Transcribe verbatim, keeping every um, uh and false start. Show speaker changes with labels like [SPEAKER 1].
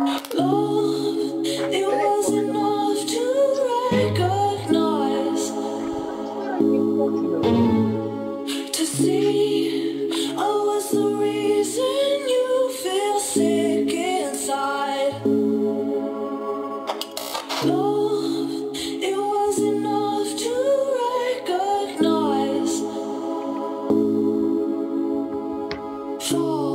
[SPEAKER 1] Love, it was enough to recognize, to see I was the reason you feel sick inside. Love, it was enough to recognize. Fall.